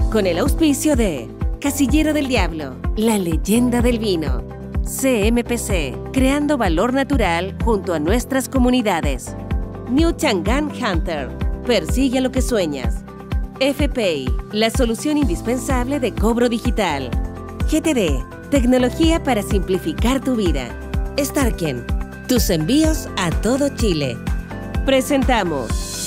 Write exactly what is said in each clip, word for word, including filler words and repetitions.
Con el auspicio de Casillero del Diablo, la leyenda del vino. C M P C, creando valor natural junto a nuestras comunidades. New Chang'an Hunter, persigue lo que sueñas. F P I, la solución indispensable de cobro digital. G T D, tecnología para simplificar tu vida. Starken, tus envíos a todo Chile. Presentamos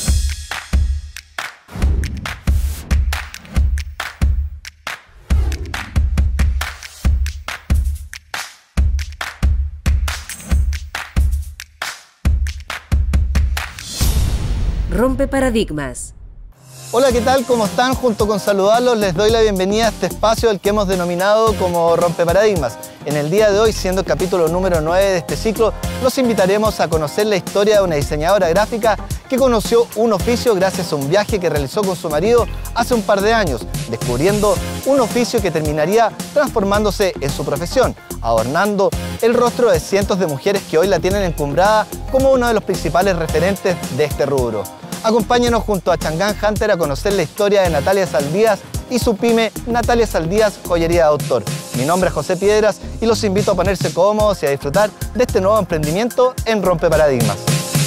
Rompe Paradigmas. Hola, ¿qué tal? ¿Cómo están? Junto con saludarlos, les doy la bienvenida a este espacio al que hemos denominado como Rompe Paradigmas. En el día de hoy, siendo el capítulo número nueve de este ciclo, los invitaremos a conocer la historia de una diseñadora gráfica que conoció un oficio gracias a un viaje que realizó con su marido hace un par de años, descubriendo un oficio que terminaría transformándose en su profesión, adornando el rostro de cientos de mujeres que hoy la tienen encumbrada como uno de los principales referentes de este rubro. Acompáñenos junto a Chang'an Hunter a conocer la historia de Natalia Saldías y su pyme Natalia Saldías Joyería de Autor. Mi nombre es José Piedras y los invito a ponerse cómodos y a disfrutar de este nuevo emprendimiento en Rompe Paradigmas.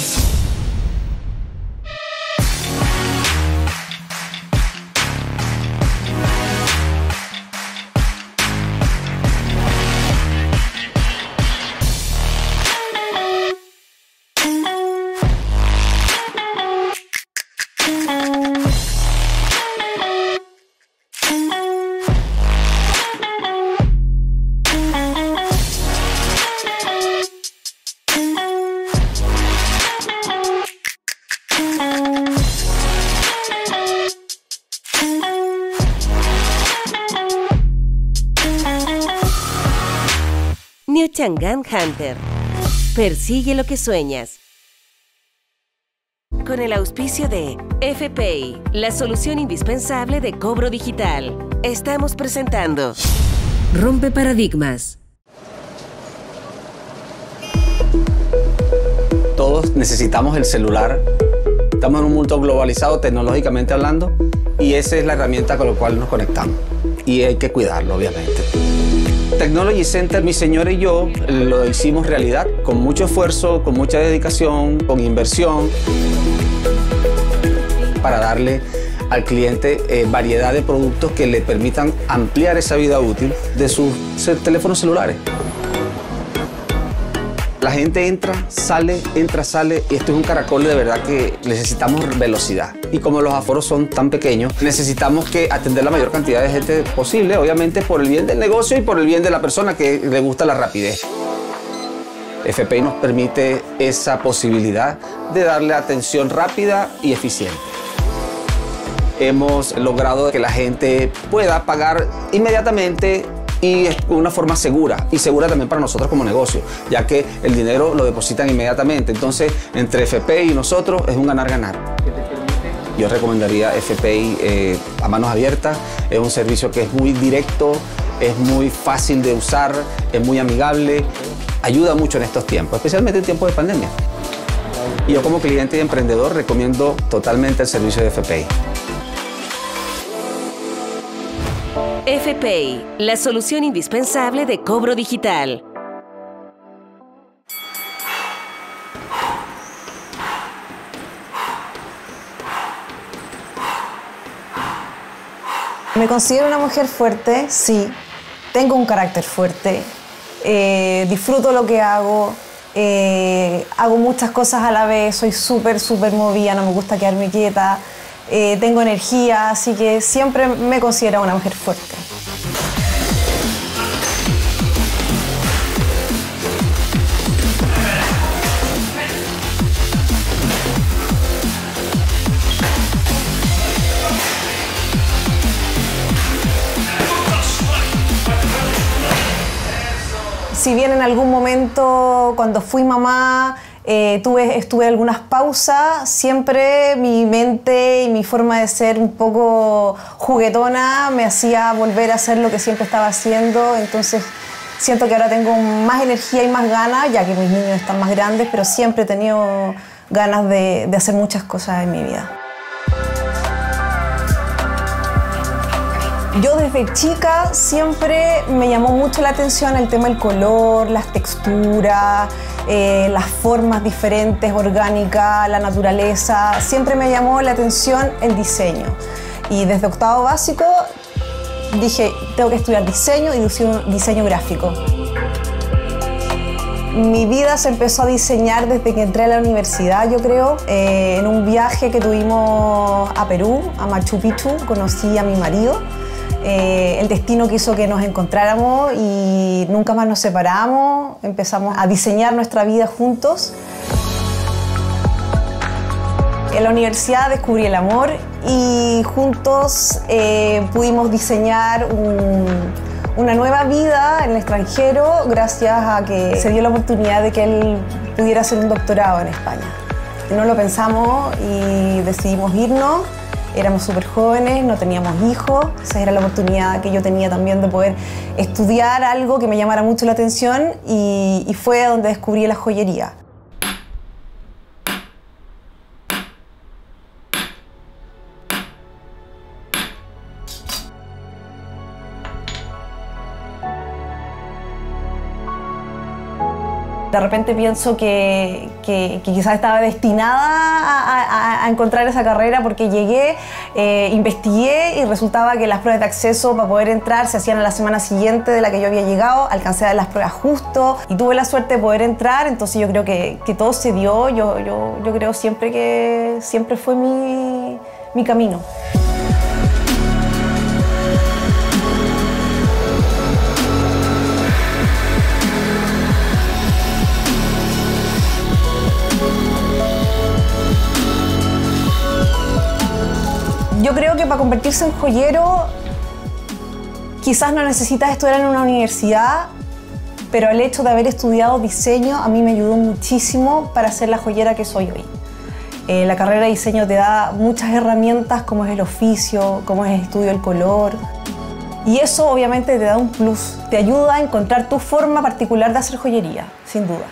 New Chang'an Hunter, persigue lo que sueñas. Con el auspicio de F P I, la solución indispensable de cobro digital. Estamos presentando Rompe Paradigmas. Todos necesitamos el celular. Estamos en un mundo globalizado tecnológicamente hablando y esa es la herramienta con la cual nos conectamos. Y hay que cuidarlo, obviamente. Technology Center, mi señora y yo lo hicimos realidad con mucho esfuerzo, con mucha dedicación, con inversión para darle al cliente eh, variedad de productos que le permitan ampliar esa vida útil de sus teléfonos celulares. La gente entra, sale, entra, sale y esto es un caracol de verdad que necesitamos velocidad. Y como los aforos son tan pequeños, necesitamos que atender la mayor cantidad de gente posible, obviamente por el bien del negocio y por el bien de la persona que le gusta la rapidez. F P I nos permite esa posibilidad de darle atención rápida y eficiente. Hemos logrado que la gente pueda pagar inmediatamente y es una forma segura y segura también para nosotros como negocio, ya que el dinero lo depositan inmediatamente. Entonces, entre F P I y nosotros es un ganar-ganar. Yo recomendaría F P I eh, a manos abiertas. Es un servicio que es muy directo, es muy fácil de usar, es muy amigable, ayuda mucho en estos tiempos, especialmente en tiempos de pandemia. Y yo como cliente y emprendedor recomiendo totalmente el servicio de F P I. F P I, la solución indispensable de cobro digital. Me considero una mujer fuerte, sí. Tengo un carácter fuerte. Eh, disfruto lo que hago. Eh, hago muchas cosas a la vez. Soy súper, súper movida. No me gusta quedarme quieta. Eh, tengo energía, así que siempre me considero una mujer fuerte. Si bien en algún momento cuando fui mamá eh, tuve, estuve algunas pausas, siempre mi mente y mi forma de ser un poco juguetona me hacía volver a hacer lo que siempre estaba haciendo. Entonces siento que ahora tengo más energía y más ganas, ya que mis niños están más grandes, pero siempre he tenido ganas de, de hacer muchas cosas en mi vida. Yo desde chica siempre me llamó mucho la atención el tema del color, las texturas, eh, las formas diferentes, orgánicas, la naturaleza. Siempre me llamó la atención el diseño. Y desde octavo básico dije, tengo que estudiar diseño y diseño, diseño gráfico. Mi vida se empezó a diseñar desde que entré a la universidad, yo creo. Eh, en un viaje que tuvimos a Perú, a Machu Picchu, conocí a mi marido. Eh, el destino quiso que nos encontráramos y nunca más nos separamos. Empezamos a diseñar nuestra vida juntos. En la universidad descubrí el amor y juntos eh, pudimos diseñar un, una nueva vida en el extranjero gracias a que se dio la oportunidad de que él pudiera hacer un doctorado en España. No lo pensamos y decidimos irnos. Éramos súper jóvenes, no teníamos hijos. Esa era la oportunidad que yo tenía también de poder estudiar algo que me llamara mucho la atención y, y fue donde descubrí la joyería. De repente pienso que, que, que quizás estaba destinada a, a, a encontrar esa carrera porque llegué, eh, investigué y resultaba que las pruebas de acceso para poder entrar se hacían a la semana siguiente de la que yo había llegado, alcancé a dar las pruebas justo y tuve la suerte de poder entrar, entonces yo creo que, que todo se dio, yo, yo, yo creo siempre que siempre fue mi, mi camino. Yo creo que para convertirse en joyero quizás no necesitas estudiar en una universidad, pero el hecho de haber estudiado diseño a mí me ayudó muchísimo para ser la joyera que soy hoy. Eh, la carrera de diseño te da muchas herramientas como es el oficio, como es el estudio del color. Y eso obviamente te da un plus, te ayuda a encontrar tu forma particular de hacer joyería, sin duda.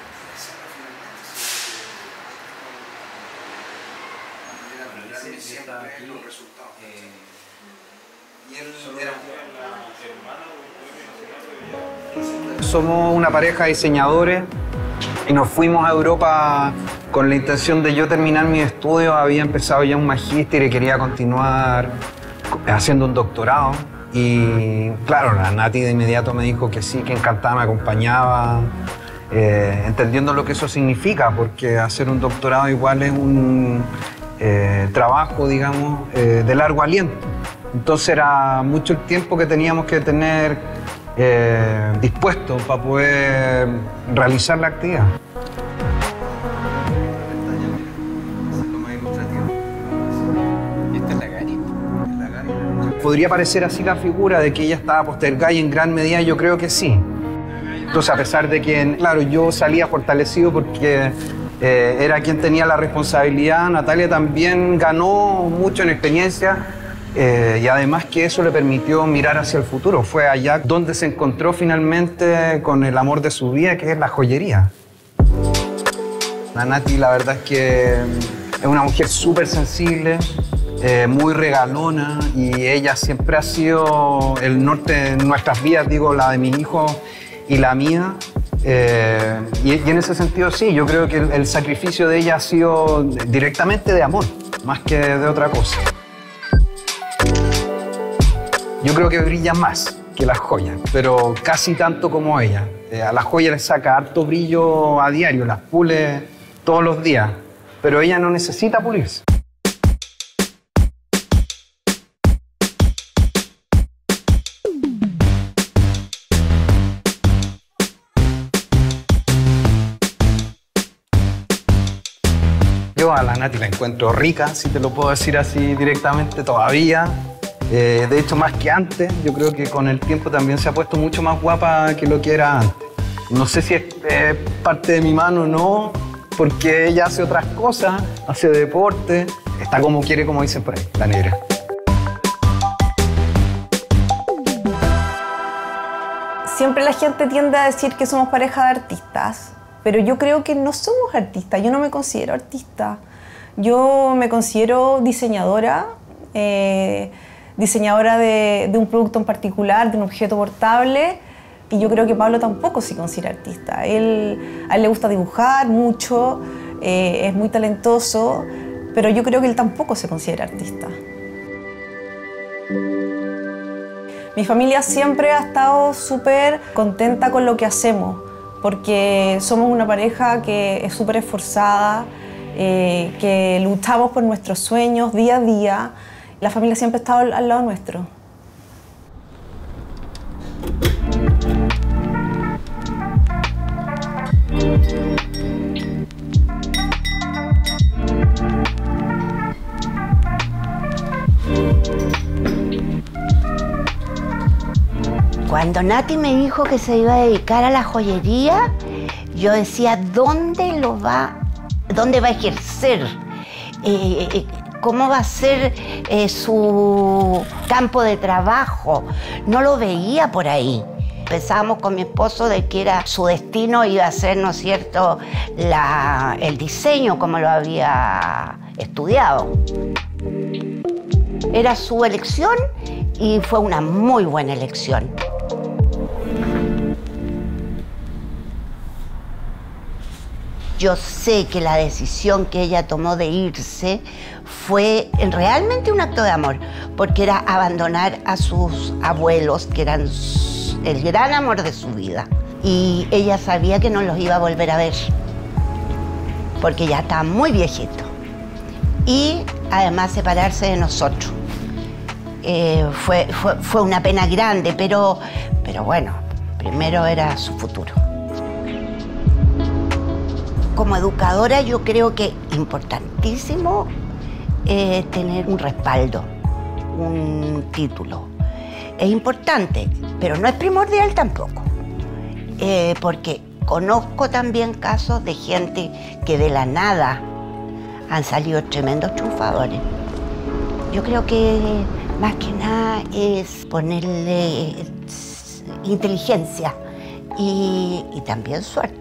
Somos una pareja de diseñadores y nos fuimos a Europa con la intención de yo terminar mis estudios. Había empezado ya un magíster y quería continuar haciendo un doctorado. Y claro, la Nati de inmediato me dijo que sí, que encantada, me acompañaba, eh, entendiendo lo que eso significa, porque hacer un doctorado igual es un eh, trabajo, digamos, eh, de largo aliento. Entonces era mucho el tiempo que teníamos que tener eh, dispuesto para poder realizar la actividad. Podría parecer así la figura de que ella estaba postergada y en gran medida yo creo que sí. Entonces, a pesar de que, claro, yo salía fortalecido porque eh, era quien tenía la responsabilidad, Natalia también ganó mucho en experiencia eh, y además que eso le permitió mirar hacia el futuro. Fue allá donde se encontró finalmente con el amor de su vida, que es la joyería. La Nati, la verdad es que es una mujer súper sensible, Eh, muy regalona, y ella siempre ha sido el norte en nuestras vidas, digo, la de mis hijos y la mía. Eh, y, y en ese sentido sí, yo creo que el, el sacrificio de ella ha sido directamente de amor, más que de otra cosa. Yo creo que brilla más que las joyas, pero casi tanto como ella. Eh, a las joyas les saca harto brillo a diario, las pule todos los días, pero ella no necesita pulirse. Yo a la Nati la encuentro rica, si te lo puedo decir así directamente, todavía. Eh, de hecho, más que antes, yo creo que con el tiempo también se ha puesto mucho más guapa que lo que era antes. No sé si es eh, parte de mi mano o no, porque ella hace otras cosas, hace deporte, está como quiere, como dicen por ahí, la negra. Siempre la gente tiende a decir que somos pareja de artistas, pero yo creo que no somos artistas, yo no me considero artista. Yo me considero diseñadora, eh, diseñadora de, de un producto en particular, de un objeto portable, y yo creo que Pablo tampoco se considera artista. Él, a él le gusta dibujar mucho, eh, es muy talentoso, pero yo creo que él tampoco se considera artista. Mi familia siempre ha estado súper contenta con lo que hacemos, porque somos una pareja que es súper esforzada, eh, que luchamos por nuestros sueños día a día. La familia siempre ha estado al, al lado nuestro. Cuando Nati me dijo que se iba a dedicar a la joyería, yo decía, ¿dónde lo va, dónde va a ejercer? Eh, ¿Cómo va a ser eh, su campo de trabajo? No lo veía por ahí. Pensábamos con mi esposo de que era su destino, iba a ser, ¿no es cierto?, la, el diseño como lo había estudiado. Era su elección y fue una muy buena elección. Yo sé que la decisión que ella tomó de irse fue realmente un acto de amor, porque era abandonar a sus abuelos, que eran el gran amor de su vida. Y ella sabía que no los iba a volver a ver, porque ya estaba muy viejito. Y además separarse de nosotros. Eh, fue, fue, fue una pena grande, pero, pero bueno, primero era su futuro. Como educadora yo creo que es importantísimo eh, tener un respaldo, un título. Es importante, pero no es primordial tampoco, eh, porque conozco también casos de gente que de la nada han salido tremendos triunfadores. Yo creo que más que nada es ponerle inteligencia y, y también suerte.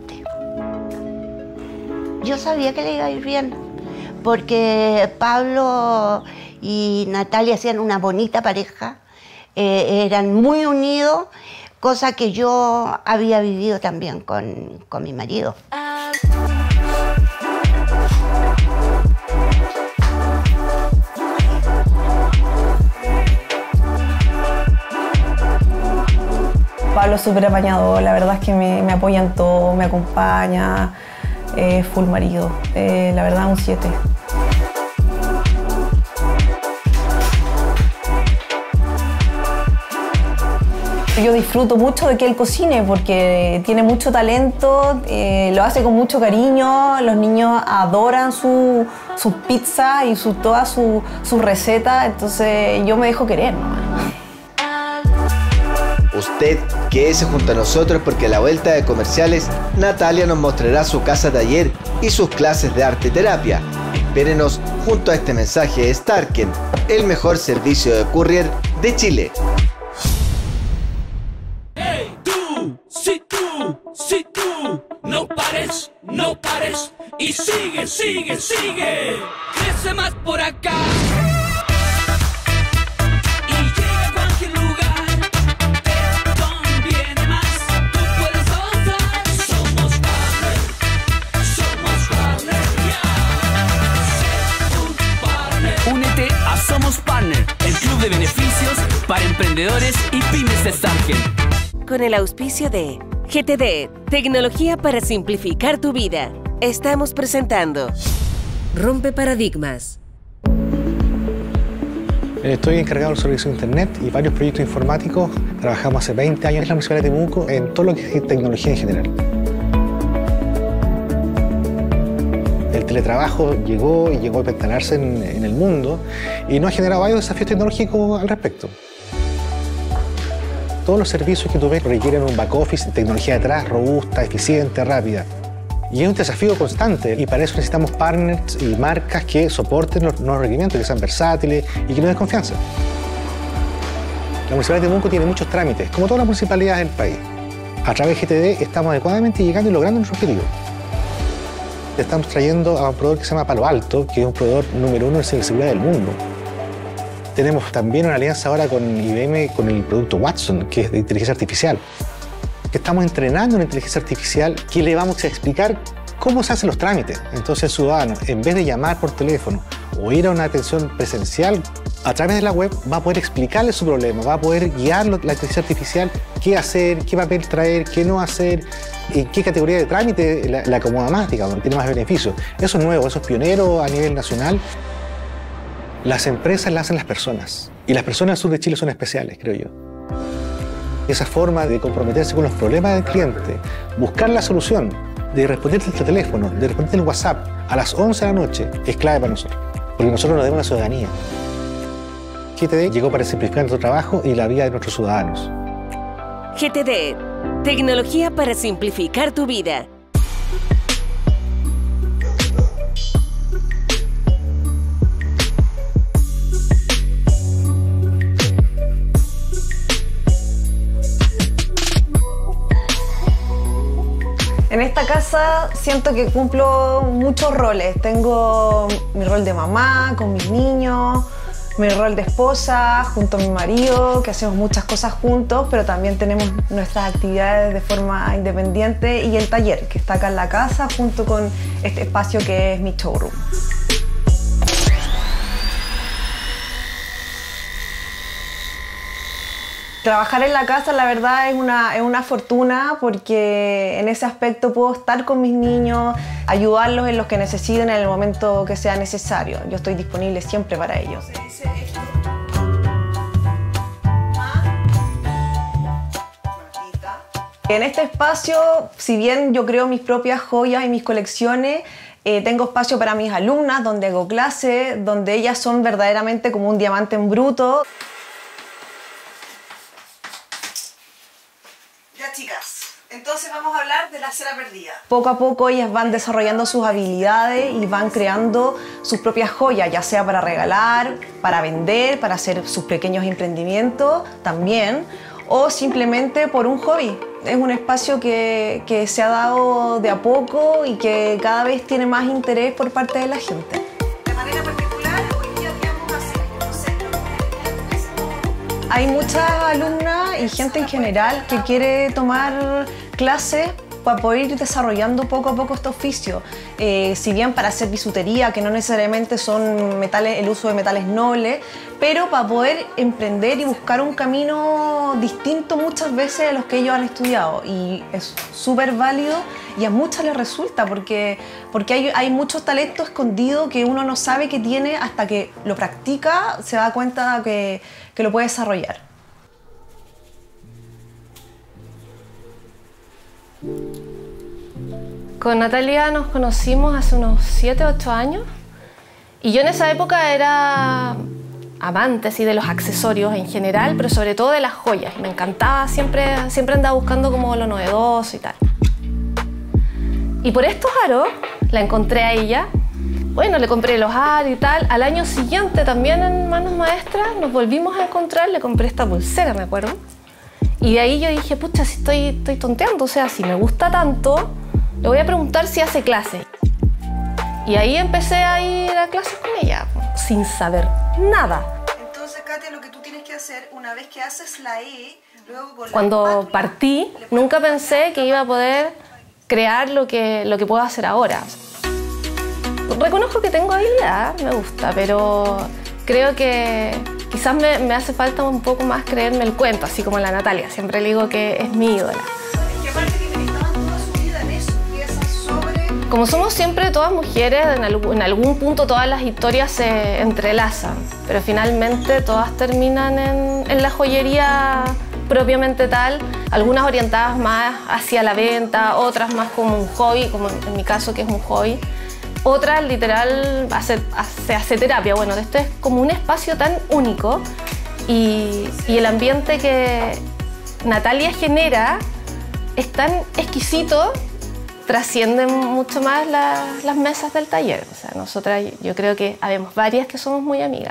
Yo sabía que le iba a ir bien, porque Pablo y Natalia hacían una bonita pareja, eh, eran muy unidos, cosa que yo había vivido también con, con mi marido. Pablo es súper apañador, la verdad es que me, me apoya en todo, me acompaña. Eh, full marido, eh, la verdad un siete. Yo disfruto mucho de que él cocine porque tiene mucho talento, eh, lo hace con mucho cariño, los niños adoran su, sus pizzas y su, todas sus su recetas, entonces yo me dejo querer nomás. Usted quédese junto a nosotros porque a la vuelta de comerciales Natalia nos mostrará su casa taller y sus clases de arte terapia. Espérenos junto a este mensaje de Starken, el mejor servicio de courier de Chile. Hey, tú, si tú, si tú, no pares, no pares y sigue, sigue, sigue. Crece más por acá. Somos Partner, el club de beneficios para emprendedores y pymes de Starken. Con el auspicio de G T D, tecnología para simplificar tu vida. Estamos presentando Rompe Paradigmas. Estoy encargado del servicio de Internet y varios proyectos informáticos. Trabajamos hace veinte años en la Municipalidad de Temuco en todo lo que es tecnología en general. El teletrabajo llegó y llegó a instalarse en, en el mundo y nos ha generado varios desafíos tecnológicos al respecto. Todos los servicios que tú ves requieren un back office, tecnología detrás, robusta, eficiente, rápida. Y es un desafío constante y para eso necesitamos partners y marcas que soporten los nuevos requerimientos, que sean versátiles y que nos den confianza. La Municipalidad de Temuco tiene muchos trámites, como todas las municipalidades del país. A través de G T D estamos adecuadamente llegando y logrando nuestro objetivo. Estamos trayendo a un proveedor que se llama Palo Alto, que es un proveedor número uno de ciberseguridad del mundo. Tenemos también una alianza ahora con I B M con el producto Watson, que es de inteligencia artificial. Estamos entrenando una inteligencia artificial que le vamos a explicar cómo se hacen los trámites. Entonces el ciudadano, en vez de llamar por teléfono o ir a una atención presencial, a través de la web va a poder explicarle su problema, va a poder guiarlo la inteligencia artificial, qué hacer, qué papel traer, qué no hacer, en qué categoría de trámite la, la acomoda más, digamos, tiene más beneficios. Eso es nuevo, eso es pionero a nivel nacional. Las empresas las hacen las personas y las personas del sur de Chile son especiales, creo yo. Esa forma de comprometerse con los problemas del cliente, buscar la solución, de responderte el teléfono, de responderte el WhatsApp a las once de la noche, es clave para nosotros, porque nosotros nos debemos una ciudadanía. G T D llegó para simplificar nuestro trabajo y la vida de nuestros ciudadanos. G T D, tecnología para simplificar tu vida. En esta casa siento que cumplo muchos roles. Tengo mi rol de mamá con mis niños, mi rol de esposa junto a mi marido, que hacemos muchas cosas juntos, pero también tenemos nuestras actividades de forma independiente y el taller, que está acá en la casa junto con este espacio que es mi showroom. Trabajar en la casa, la verdad, es una, es una fortuna porque en ese aspecto puedo estar con mis niños, ayudarlos en los que necesiten en el momento que sea necesario. Yo estoy disponible siempre para ellos. En este espacio, si bien yo creo mis propias joyas y mis colecciones, eh, tengo espacio para mis alumnas, donde hago clases, donde ellas son verdaderamente como un diamante en bruto. Chicas, entonces vamos a hablar de la cera perdida. Poco a poco ellas van desarrollando sus habilidades y van creando sus propias joyas, ya sea para regalar, para vender, para hacer sus pequeños emprendimientos también, o simplemente por un hobby. Es un espacio que, que se ha dado de a poco y que cada vez tiene más interés por parte de la gente. De manera particular, hoy día, ¿qué vamos a hacer? No sé. Hay muchas alumnas y gente en general que quiere tomar clases para poder ir desarrollando poco a poco este oficio. Eh, si bien para hacer bisutería, que no necesariamente son metales, el uso de metales nobles, pero para poder emprender y buscar un camino distinto muchas veces a los que ellos han estudiado. Y es súper válido y a muchas les resulta porque, porque hay, hay muchos talentos escondidos que uno no sabe que tiene hasta que lo practica, se da cuenta que, que lo puede desarrollar. Con Natalia nos conocimos hace unos siete, ocho años y yo en esa época era amante sí, de los accesorios en general, pero sobre todo de las joyas. Me encantaba, siempre, siempre andaba buscando como lo novedoso y tal. Y por estos aros la encontré a ella. Bueno, le compré los aros y tal. Al año siguiente también en Manos Maestras nos volvimos a encontrar, le compré esta pulsera, me acuerdo. Y de ahí yo dije, pucha, si estoy, estoy tonteando, o sea, si me gusta tanto, le voy a preguntar si hace clases. Y ahí empecé a ir a clases con ella, sin saber nada. Entonces, Katia, lo que tú tienes que hacer, una vez que haces la E, luego con la Cuando espátula, partí, nunca pensé que iba a poder crear lo que, lo que puedo hacer ahora. Reconozco que tengo habilidad, me gusta, pero creo que quizás me, me hace falta un poco más creerme el cuento, así como la Natalia. Siempre le digo que es mi ídola. Como somos siempre todas mujeres, en, algún, en algún punto todas las historias se entrelazan, pero finalmente todas terminan en, en la joyería propiamente tal, algunas orientadas más hacia la venta, otras más como un hobby, como en mi caso que es un hobby, otras literal hace, hace, hace terapia. Bueno, esto es como un espacio tan único y, y el ambiente que Natalia genera es tan exquisito, trascienden mucho más la, las mesas del taller. O sea, nosotras, yo creo que habemos varias que somos muy amigas.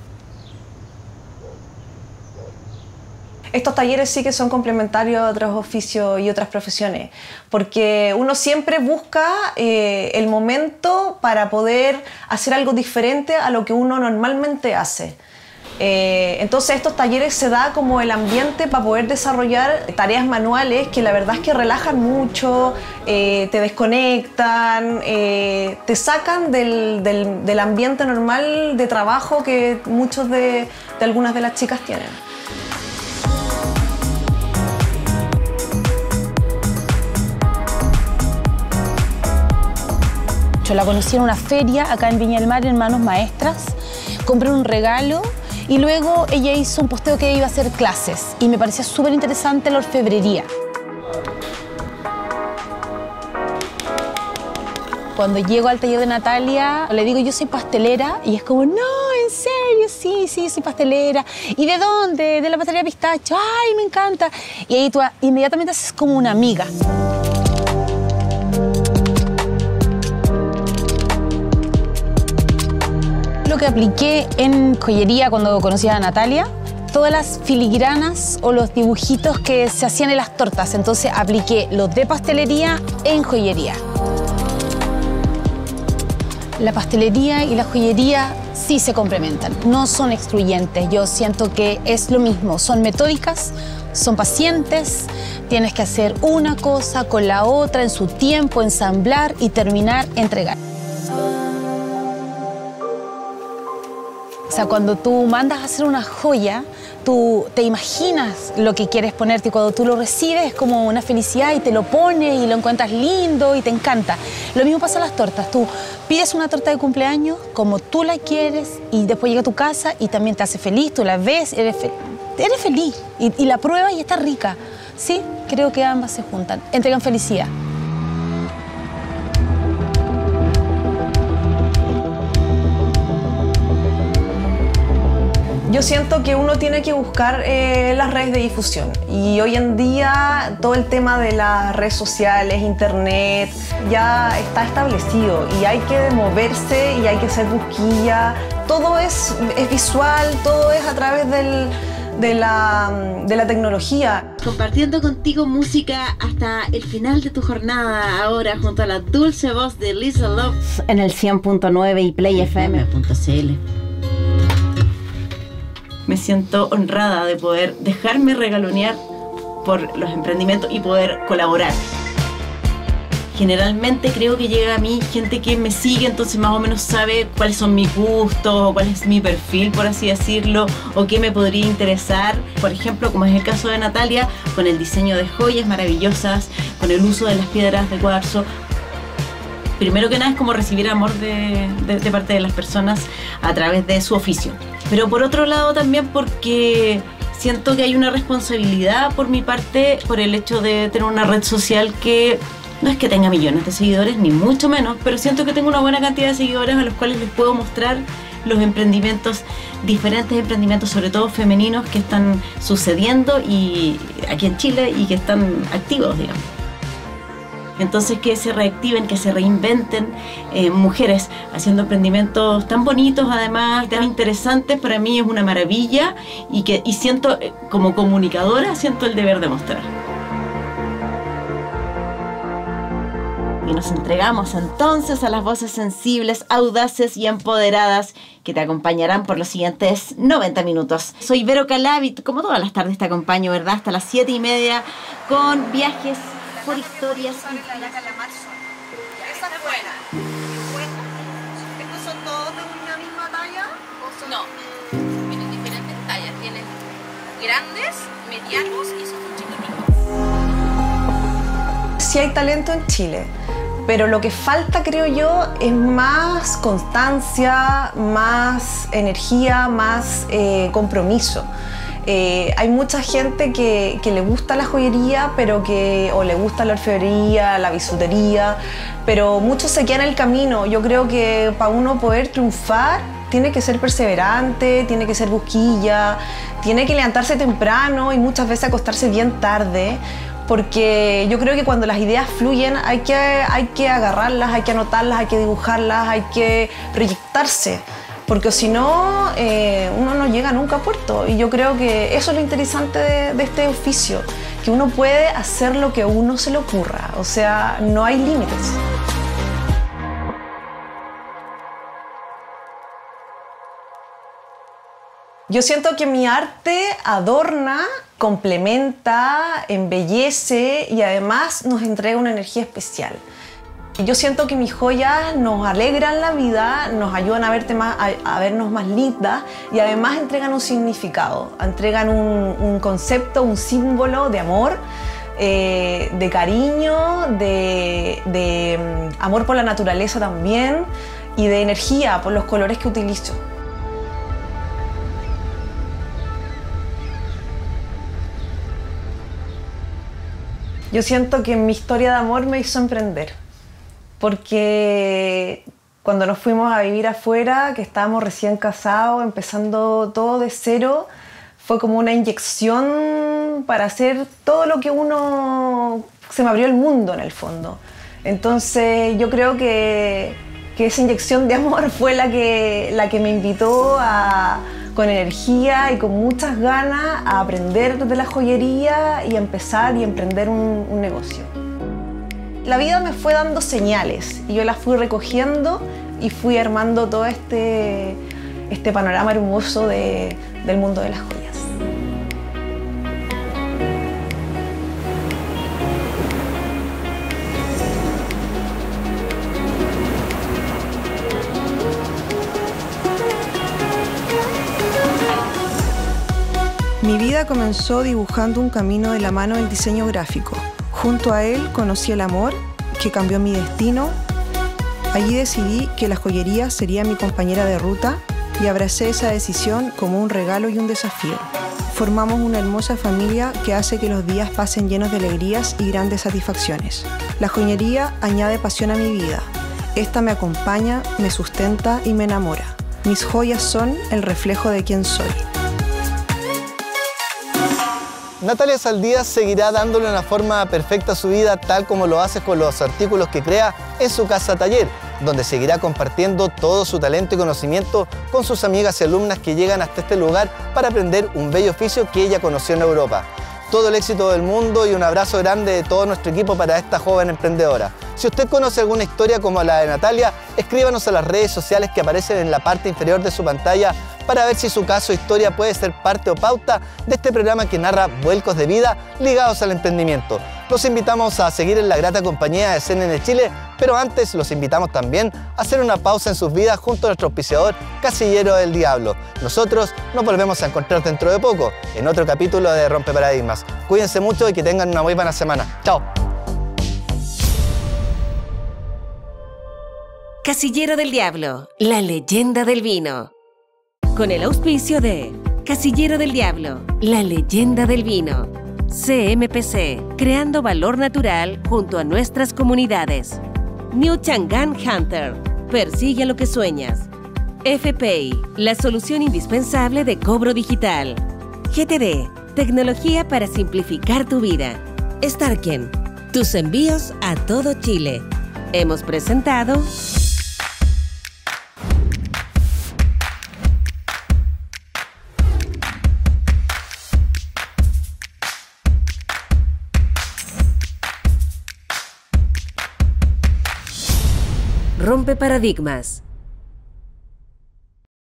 Estos talleres sí que son complementarios a otros oficios y otras profesiones, porque uno siempre busca eh, el momento para poder hacer algo diferente a lo que uno normalmente hace. Eh, entonces estos talleres se da como el ambiente para poder desarrollar tareas manuales que la verdad es que relajan mucho, eh, te desconectan, eh, te sacan del, del, del ambiente normal de trabajo que muchos de, de algunas de las chicas tienen. Yo la conocí en una feria acá en Viña del Mar, en Manos Maestras. Compré un regalo y luego ella hizo un posteo que iba a hacer clases y me parecía súper interesante la orfebrería. Cuando llego al taller de Natalia, le digo, yo soy pastelera, y es como, no, ¿en serio? Sí, sí, soy pastelera. ¿Y de dónde? De la pastelería Pistacho. ¡Ay, me encanta! Y ahí tú inmediatamente haces como una amiga. Lo que apliqué en joyería cuando conocí a Natalia, todas las filigranas o los dibujitos que se hacían en las tortas. Entonces apliqué los de pastelería en joyería. La pastelería y la joyería sí se complementan, no son excluyentes. Yo siento que es lo mismo, son metódicas, son pacientes, tienes que hacer una cosa con la otra en su tiempo, ensamblar y terminar, entregar. O sea, cuando tú mandas a hacer una joya, tú te imaginas lo que quieres ponerte y cuando tú lo recibes es como una felicidad y te lo pones y lo encuentras lindo y te encanta. Lo mismo pasa en las tortas. Tú pides una torta de cumpleaños como tú la quieres y después llega a tu casa y también te hace feliz, tú la ves, eres, fe eres feliz y, y la pruebas y está rica. Sí, creo que ambas se juntan, entregan felicidad. Yo siento que uno tiene que buscar eh, las redes de difusión y hoy en día todo el tema de las redes sociales, internet, ya está establecido y hay que moverse y hay que ser busquilla. Todo es, es visual, todo es a través del, de, la, de la tecnología. Compartiendo contigo música hasta el final de tu jornada, ahora junto a la dulce voz de Lisa Love en el cien punto nueve y play f m punto c l. Me siento honrada de poder dejarme regalonear por los emprendimientos y poder colaborar. Generalmente creo que llega a mí gente que me sigue, entonces más o menos sabe cuáles son mis gustos, o cuál es mi perfil, por así decirlo, o qué me podría interesar. Por ejemplo, como es el caso de Natalia, con el diseño de joyas maravillosas, con el uso de las piedras de cuarzo. Primero que nada es como recibir amor de, de, de parte de las personas a través de su oficio. Pero por otro lado también porque siento que hay una responsabilidad por mi parte por el hecho de tener una red social que no es que tenga millones de seguidores, ni mucho menos, pero siento que tengo una buena cantidad de seguidores a los cuales les puedo mostrar los emprendimientos, diferentes emprendimientos, sobre todo femeninos, que están sucediendo y aquí en Chile y que están activos, digamos. Entonces que se reactiven, que se reinventen eh, mujeres haciendo emprendimientos tan bonitos, además tan interesantes, para mí es una maravilla y, que, y siento, eh, como comunicadora, siento el deber de mostrar. Y nos entregamos entonces a las voces sensibles, audaces y empoderadas que te acompañarán por los siguientes noventa minutos. Soy Vero Calabi, como todas las tardes te acompaño, ¿verdad? Hasta las siete y media con viajes por historias. Esa es buena. ¿Estos son todos de una misma talla? ¿O son... No, tienen diferentes tallas. Tienen grandes, medianos y son chiquititos. Sí hay talento en Chile, pero lo que falta, creo yo, es más constancia, más energía, más eh, compromiso. Eh, hay mucha gente que, que le gusta la joyería, pero que, o le gusta la orfebrería, la bisutería, pero muchos se quedan en el camino. Yo creo que para uno poder triunfar tiene que ser perseverante, tiene que ser busquilla, tiene que levantarse temprano y muchas veces acostarse bien tarde, porque yo creo que cuando las ideas fluyen hay que, hay que agarrarlas, hay que anotarlas, hay que dibujarlas, hay que proyectarse. Porque si no, eh, uno no llega nunca a puerto. Y yo creo que eso es lo interesante de, de este oficio, que uno puede hacer lo que a uno se le ocurra. O sea, no hay límites. Yo siento que mi arte adorna, complementa, embellece y además nos entrega una energía especial. Yo siento que mis joyas nos alegran la vida, nos ayudan a, verte más, a, a vernos más lindas y además entregan un significado, entregan un, un concepto, un símbolo de amor, eh, de cariño, de, de um, amor por la naturaleza también y de energía por los colores que utilizo. Yo siento que mi historia de amor me hizo emprender, porque cuando nos fuimos a vivir afuera, que estábamos recién casados, empezando todo de cero, fue como una inyección para hacer todo lo que uno... Se me abrió el mundo en el fondo. Entonces yo creo que, que esa inyección de amor fue la que, la que me invitó a... con energía y con muchas ganas a aprender de la joyería y a empezar y emprender un, un negocio. La vida me fue dando señales y yo las fui recogiendo y fui armando todo este, este panorama hermoso de, del mundo de las joyas. Mi vida comenzó dibujando un camino de la mano del diseño gráfico. Junto a él conocí el amor, que cambió mi destino. Allí decidí que la joyería sería mi compañera de ruta y abracé esa decisión como un regalo y un desafío. Formamos una hermosa familia que hace que los días pasen llenos de alegrías y grandes satisfacciones. La joyería añade pasión a mi vida. Esta me acompaña, me sustenta y me enamora. Mis joyas son el reflejo de quién soy. Natalia Saldías seguirá dándole una forma perfecta a su vida, tal como lo hace con los artículos que crea en su casa taller, donde seguirá compartiendo todo su talento y conocimiento con sus amigas y alumnas que llegan hasta este lugar para aprender un bello oficio que ella conoció en Europa. Todo el éxito del mundo y un abrazo grande de todo nuestro equipo para esta joven emprendedora. Si usted conoce alguna historia como la de Natalia, escríbanos a las redes sociales que aparecen en la parte inferior de su pantalla para ver si su caso o historia puede ser parte o pauta de este programa que narra vuelcos de vida ligados al emprendimiento. Los invitamos a seguir en la grata compañía de C N N Chile, pero antes los invitamos también a hacer una pausa en sus vidas junto a nuestro auspiciador Casillero del Diablo. Nosotros nos volvemos a encontrar dentro de poco en otro capítulo de Rompe Paradigmas. Cuídense mucho y que tengan una muy buena semana. ¡Chao! Casillero del Diablo, la leyenda del vino. Con el auspicio de Casillero del Diablo, la leyenda del vino. C M P C, creando valor natural junto a nuestras comunidades. New Chang'an Hunter, persigue lo que sueñas. F P I, la solución indispensable de cobro digital. G T D, tecnología para simplificar tu vida. Starken, tus envíos a todo Chile. Hemos presentado... Rompe Paradigmas.